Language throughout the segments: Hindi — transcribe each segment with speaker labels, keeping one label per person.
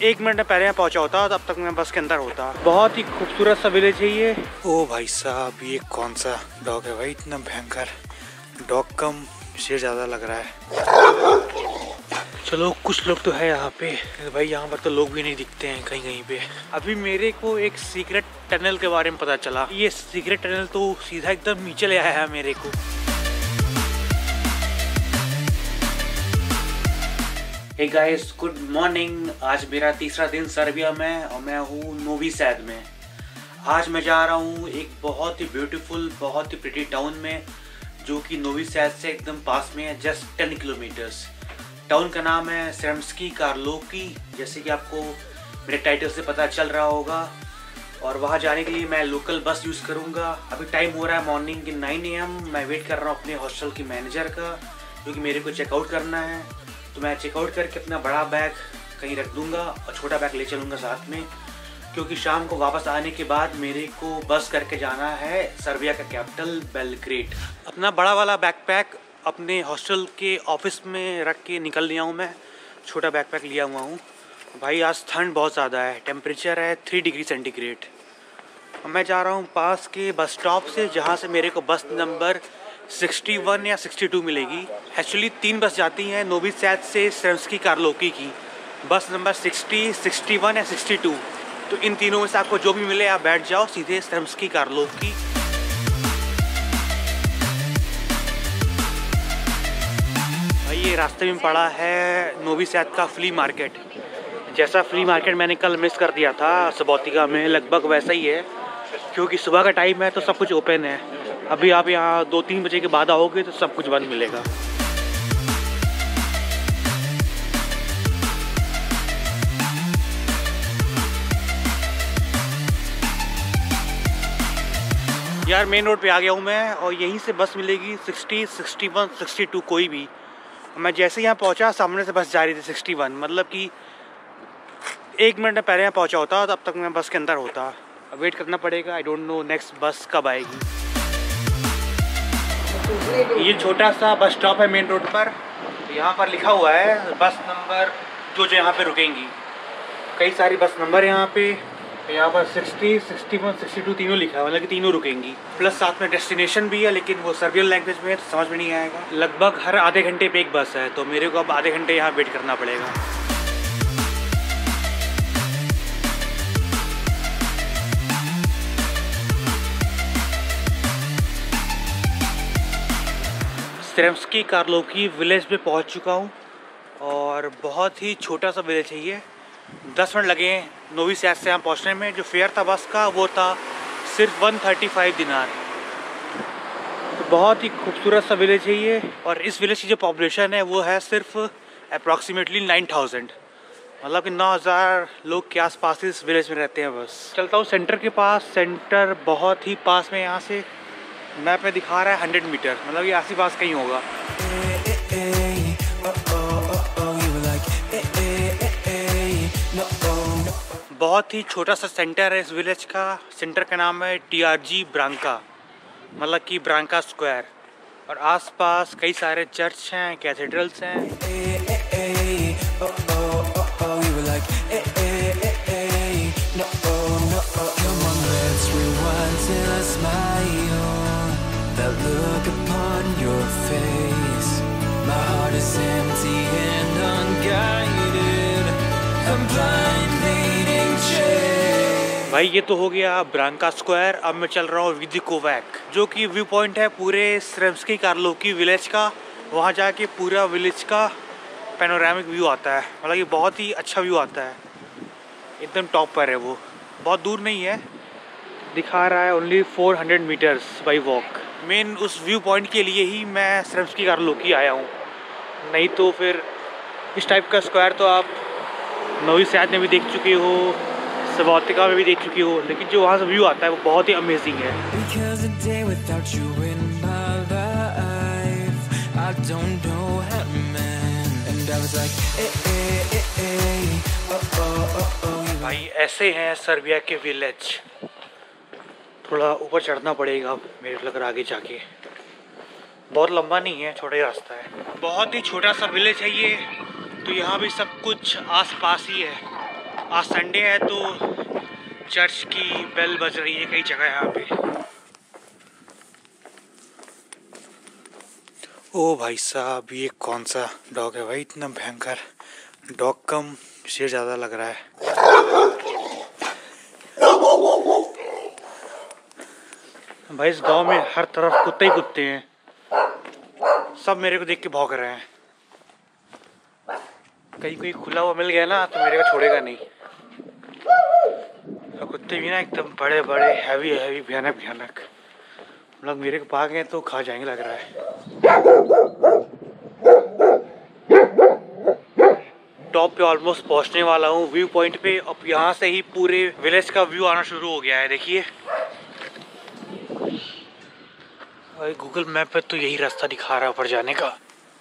Speaker 1: 1 मिनट पहले मैं पहुंचा होता तब तक मैं बस के अंदर होता। बहुत ही खूबसूरत सा विलेज है ये। ओ भाई साहब, ये कौन सा डॉग है भाई, इतना भयंकर। डॉग कम शेर ज़्यादा लग रहा है। चलो कुछ लोग तो है यहाँ पे भाई, यहाँ पर तो लोग भी नहीं दिखते हैं कहीं कहीं पे। अभी मेरे को एक सीक्रेट टनल के बारे में पता चला। ये सीक्रेट टनल तो सीधा एकदम नीचे ले आया है मेरे को। Hey guys, good morning. आज मेरा तीसरा दिन सर्बिया में और मैं हूँ नोवी सैद में। आज मैं जा रहा हूँ एक बहुत ही ब्यूटीफुल, बहुत ही प्रिटी टाउन में, जो कि नोवी सैद से एकदम पास में है, जस्ट 10 किलोमीटर्स। टाउन का नाम है स्रेम्स्की कार्लोकी, जैसे कि आपको मेरे टाइटल से पता चल रहा होगा। और वहाँ जाने के लिए मैं लोकल बस यूज़ करूँगा। अभी टाइम हो रहा है मॉर्निंग के 9 AM। मैं वेट कर रहा हूँ अपने हॉस्टल की मैनेजर का, क्योंकि मेरे को चेकआउट करना है। तो मैं चेकआउट करके अपना बड़ा बैग कहीं रख दूँगा और छोटा बैग ले चलूँगा साथ में, क्योंकि शाम को वापस आने के बाद मेरे को बस करके जाना है सर्बिया का कैपिटल बेलग्रेड। अपना बड़ा वाला बैकपैक अपने हॉस्टल के ऑफिस में रख के निकल लिया हूँ मैं। छोटा बैकपैक लिया हुआ हूँ भाई। आज ठंड बहुत ज़्यादा है, टेम्परेचर है 3 डिग्री सेंटीग्रेड। मैं जा रहा हूँ पास के बस स्टॉप से, जहाँ से मेरे को बस नंबर 61 या 62 मिलेगी। एक्चुअली 3 बस जाती हैं नोवी सैद से स्रेम्स्की कार्लोकी की। बस नंबर 60, 61 या 62। तो इन तीनों में से आपको जो भी मिले आप बैठ जाओ सीधे स्रेम्स्की कार्लोकी। ये रास्ते में पड़ा है नोवी सैद का फ्ली मार्केट। जैसा फ्ली मार्केट मैंने कल मिस कर दिया था सबातिका में, लगभग वैसा ही है, क्योंकि सुबह का टाइम है तो सब कुछ ओपन है। अभी आप यहाँ 2-3 बजे के बाद आओगे तो सब कुछ बंद मिलेगा। यार मेन रोड पे आ गया हूँ मैं, और यहीं से बस मिलेगी 60, 61, 62 कोई भी। मैं जैसे यहाँ पहुँचा सामने से बस जा रही थी 61, मतलब कि 1 मिनट पहले मैं पहुँचा होता तब तक मैं बस के अंदर होता। वेट करना पड़ेगा, आई डोंट नो नेक्स्ट बस कब आएगी। ये छोटा सा बस स्टॉप है मेन रोड पर। यहाँ पर लिखा हुआ है बस नंबर जो यहाँ पे रुकेंगी। कई सारी बस नंबर यहाँ पे। यहाँ पर 60, 61, 62 तीनों लिखा है, मतलब कि तीनों रुकेंगी। प्लस साथ में डेस्टिनेशन भी है, लेकिन वो सर्बियन लैंग्वेज में है तो समझ में नहीं आएगा। लगभग हर आधे घंटे पे एक बस है, तो मेरे को अब आधे घंटे यहाँ वेट करना पड़ेगा। स्रेम्स्की कार्लोकी विलेज में पहुँच चुका हूँ, और बहुत ही छोटा सा विलेज है ये। 10 मिनट लगे नोवी सैद से यहाँ पहुँचने में। जो फेयर था बस का वो था सिर्फ 135 दिनार। तो बहुत ही खूबसूरत सा विलेज है ये। और इस विलेज की जो पॉपुलेशन है वो है सिर्फ अप्रॉक्सीमेटली 9000, मतलब कि 9000 लोग के आसपास इस विलेज में रहते हैं। बस चलता हूँ सेंटर के पास। सेंटर बहुत ही पास में, यहाँ से मैप में दिखा रहा है 100 मीटर, मतलब ये आस पास कहीं होगा। बहुत ही छोटा सा सेंटर है इस विलेज का। सेंटर का नाम है TRG ब्रांका, मतलब कि ब्रांका स्क्वायर। और आसपास कई सारे चर्च हैं, कैथेड्रल्स हैं। भाई ये तो हो गया ब्रांका स्क्वायर। अब मैं चल रहा हूँ विदिकोवैक, जो कि व्यू पॉइंट है पूरे स्रेम्स्की कार्लोकी विलेज का। वहाँ जाके पूरा विलेज का पैनोरामिक व्यू आता है, मतलब कि बहुत ही अच्छा व्यू आता है। एकदम टॉप पर है वो, बहुत दूर नहीं है। दिखा रहा है only 400 meters by walk. Main उस व्यू पॉइंट के लिए ही मैं स्रेम्स्की कार्लोकी आया हूँ, नहीं तो फिर इस टाइप का स्क्वायर तो आप नोवी सैद में भी देख चुके हो, सबातिका में भी देख चुकी हो, लेकिन जो वहाँ से व्यू आता है वो बहुत ही अमेजिंग है। भाई ऐसे हैं सर्बिया के विलेज। थोड़ा ऊपर चढ़ना पड़ेगा मेरे को लग रहा आगे जाके। बहुत लंबा नहीं है, छोटा ही रास्ता है। बहुत ही छोटा सा विलेज है ये, तो यहाँ भी सब कुछ आस पास ही है। आज संडे है तो चर्च की बेल बज रही है कई जगह यहाँ पे। ओ भाई साहब, ये कौन सा डॉग है भाई, इतना भयंकर। डॉग कम शेर ज़्यादा लग रहा है। भाई इस गांव में हर तरफ कुत्ते ही कुत्ते हैं, सब मेरे को देख के भौंक रहे हैं। कहीं कोई खुला हुआ मिल गया ना तो मेरे को छोड़ेगा नहीं। और कुत्ते भी ना एकदम बड़े बड़े हैवी हैवी भयानक भयानक, मतलब मेरे को भागे तो खा जाएंगे लग रहा है। टॉप पे ऑलमोस्ट पहुंचने वाला हूँ, व्यू पॉइंट पे। अब यहाँ से ही पूरे विलेज का व्यू आना शुरू हो गया है, देखिए। और गूगल मैप पे तो यही रास्ता दिखा रहा है ऊपर जाने का।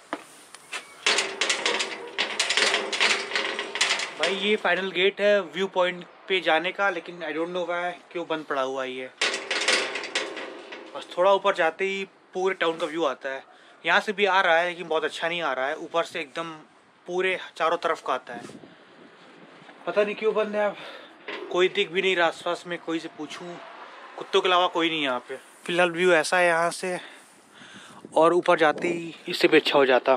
Speaker 1: भाई ये फाइनल गेट है व्यू पॉइंट पे जाने का, लेकिन आई डोंट नो व्हाई क्यों बंद पड़ा हुआ है ये। बस थोड़ा ऊपर जाते ही पूरे टाउन का व्यू आता है। यहाँ से भी आ रहा है लेकिन बहुत अच्छा नहीं आ रहा है, ऊपर से एकदम पूरे चारों तरफ का आता है। पता नहीं क्यों बंद है, अब कोई दिख भी नहीं रहा आसपास में। कोई से पूछूं, कुत्तों के अलावा कोई नहीं यहाँ पे। फिलहाल व्यू ऐसा है यहाँ से, और ऊपर जाते ही इससे भी अच्छा हो जाता।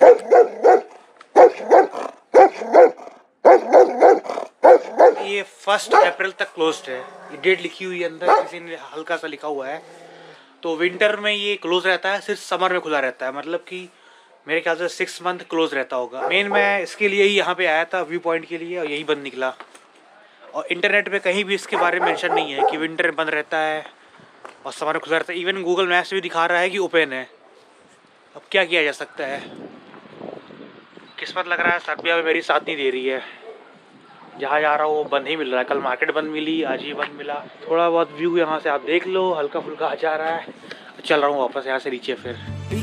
Speaker 1: ये 1 अप्रैल तक क्लोज्ड है, ये डेट लिखी हुई है अंदर, किसी ने हल्का सा लिखा हुआ है। तो विंटर में ये क्लोज रहता है, सिर्फ समर में खुला रहता है। मतलब कि मेरे ख्याल से 6 मंथ क्लोज रहता होगा। मेन मैं इसके लिए ही यहाँ पे आया था, व्यू पॉइंट के लिए, और यही बंद निकला। और इंटरनेट पे कहीं भी इसके बारे में मेंशन नहीं है कि विंटर में बंद रहता है और समर में खुला रहता है। इवन गूगल मैप्स भी दिखा रहा है कि ओपन है। अब क्या किया जा सकता है। किस्मत लग रहा है सर्बिया में मेरी साथ नहीं दे रही है। जहाँ जा रहा हूँ वो बंद ही मिल रहा है। कल मार्केट बंद मिली, आज ही बंद मिला। थोड़ा बहुत व्यू यहाँ से आप देख लो, हल्का फुल्का आ जा रहा है। चल रहा हूँ वापस यहाँ से नीचे फिर।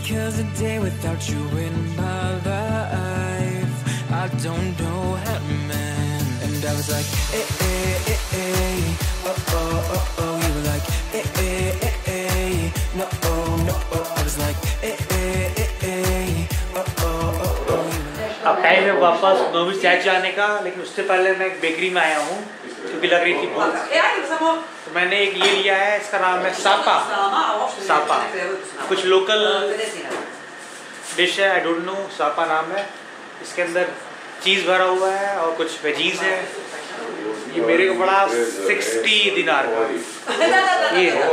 Speaker 1: अब टाइम है वापस नोवी सैड जाने का, लेकिन उससे पहले मैं एक बेकरी में आया हूँ क्योंकि लग रही थी भूख। तो मैंने एक ये लिया है, इसका नाम है सापा। कुछ लोकल डिश है, आई डोंट नो, सापा नाम है। इसके अंदर चीज़ भरा हुआ है और कुछ वेजीज है। ये मेरे को पड़ा 60 दिनार का। ये है।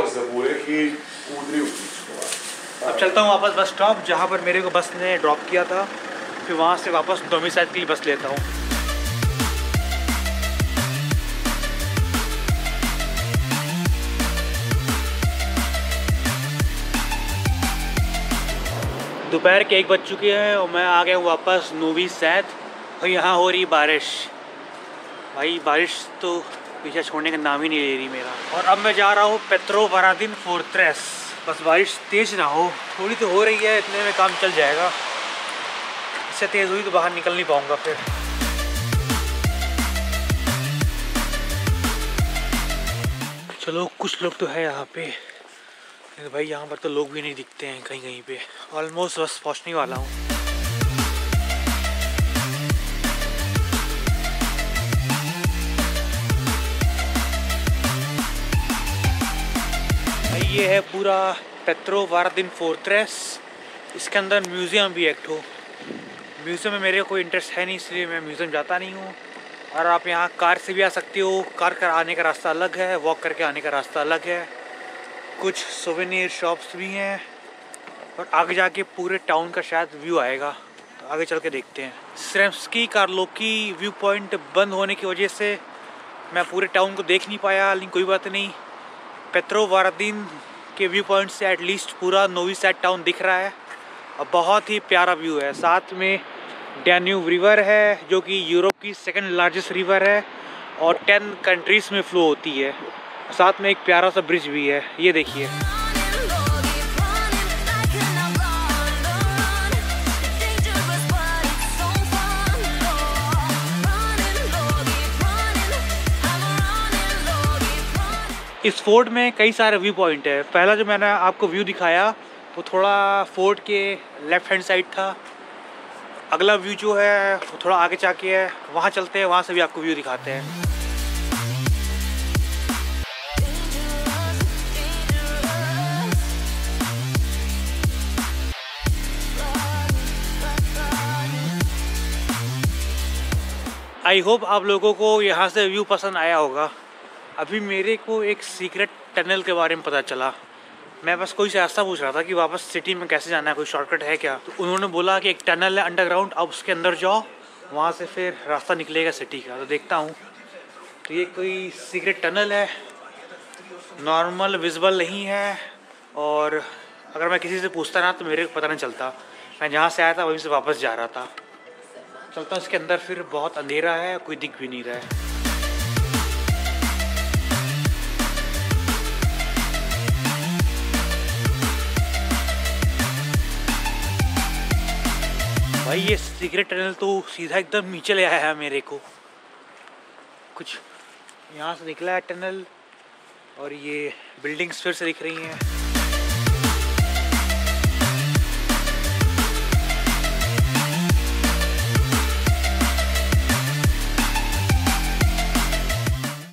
Speaker 1: अब चलता हूँ वापस बस स्टॉप, जहाँ पर मेरे को बस ने ड्रॉप किया था। फिर वहाँ से वापस नोवी सैड के लिए बस लेता हूँ। दोपहर के 1 बज चुके हैं और मैं आ गया हूँ वापस नोवी सैड। और यहाँ हो रही बारिश। भाई बारिश तो पीछे छोड़ने का नाम ही नहीं ले रही मेरा। और अब मैं जा रहा हूँ पेट्रोवारादिन फोर्ट्रेस। बस बारिश तेज ना हो, थोड़ी तो हो रही है, इतने में काम चल जाएगा। इससे तेज हुई तो बाहर निकल नहीं पाऊंगा फिर। चलो कुछ लोग तो है यहाँ पे, भाई यहाँ पर तो लोग भी नहीं दिखते हैं कहीं कहीं पे। ऑलमोस्ट बस पहुँचने वाला हूँ। ये है पूरा पेट्रोवारादिन फोर्ट्रेस। इसके अंदर म्यूज़ियम भी एक ठो। म्यूज़ियम में मेरे को कोई इंटरेस्ट है नहीं, इसलिए मैं म्यूज़ियम जाता नहीं हूँ। और आप यहाँ कार से भी आ सकते हो, कार कर आने का रास्ता अलग है, वॉक करके आने का रास्ता अलग है। कुछ सोवेनियर शॉप्स भी हैं और आगे जाके पूरे टाउन का शायद व्यू आएगा, तो आगे चल के देखते हैं। स्रेम्स्की कार्लोकी व्यू पॉइंट बंद होने की वजह से मैं पूरे टाउन को देख नहीं पाया, लेकिन कोई बात नहीं। पेट्रोवारादिन के व्यू पॉइंट से एटलीस्ट पूरा नोवी सैड टाउन दिख रहा है और बहुत ही प्यारा व्यू है। साथ में डैन्यूब रिवर है जो कि यूरोप की 2nd लार्जेस्ट रिवर है और 10 कंट्रीज़ में फ्लो होती है। साथ में एक प्यारा सा ब्रिज भी है, ये देखिए। इस फोर्ट में कई सारे व्यू पॉइंट है। पहला जो मैंने आपको व्यू दिखाया वो थोड़ा फोर्ट के लेफ्ट हैंड साइड था। अगला व्यू जो है वो थोड़ा आगे जाके है, वहाँ चलते हैं, वहाँ से भी आपको व्यू दिखाते हैं। आई होप आप लोगों को यहाँ से व्यू पसंद आया होगा। अभी मेरे को एक सीक्रेट टनल के बारे में पता चला। मैं बस कोई से रास्ता पूछ रहा था कि वापस सिटी में कैसे जाना है, कोई शॉर्टकट है क्या। तो उन्होंने बोला कि एक टनल है अंडरग्राउंड, आप उसके अंदर जाओ, वहाँ से फिर रास्ता निकलेगा सिटी का। तो देखता हूँ। तो ये कोई सीक्रेट टनल है, नॉर्मल विजिबल नहीं है, और अगर मैं किसी से पूछता ना तो मेरे को पता नहीं चलता। मैं जहाँ से आया था वहीं से वापस जा रहा था। चलता हूँ इसके अंदर, फिर बहुत अंधेरा है, कोई दिख भी नहीं रहा है। भाई ये सीक्रेट टनल तो सीधा एकदम नीचे ले आया है मेरे को। कुछ यहाँ से निकला है टनल, और ये बिल्डिंग्स फिर से दिख रही हैं।